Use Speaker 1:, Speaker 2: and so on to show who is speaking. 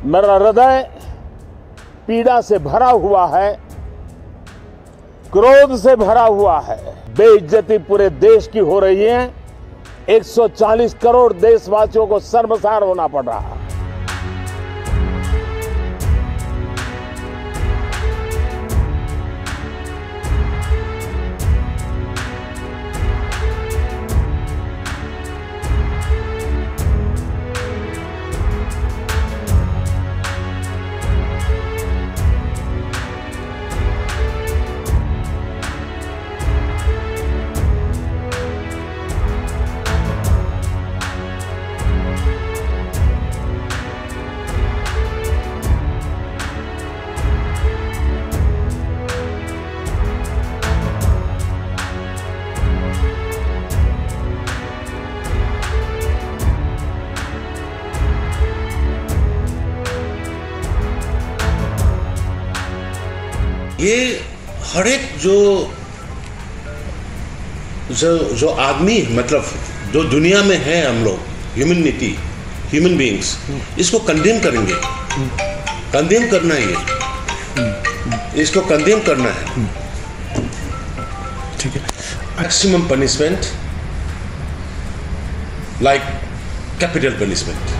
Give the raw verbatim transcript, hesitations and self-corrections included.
Speaker 1: मेरा हृदय पीड़ा से भरा हुआ है, क्रोध से भरा हुआ है। बेइज्जती पूरे देश की हो रही है। एक सौ चालीस करोड़ देशवासियों को शर्मसार होना पड़ रहा है।
Speaker 2: ये हर एक जो जो जो आदमी मतलब जो दुनिया में है, हम लोग ह्यूमनिटी ह्यूमन बीइंग्स, इसको कंडेम करेंगे। कंडेम करना है, ये इसको कंडेम करना है।
Speaker 3: ठीक है।
Speaker 2: Maximum punishment like capital punishment.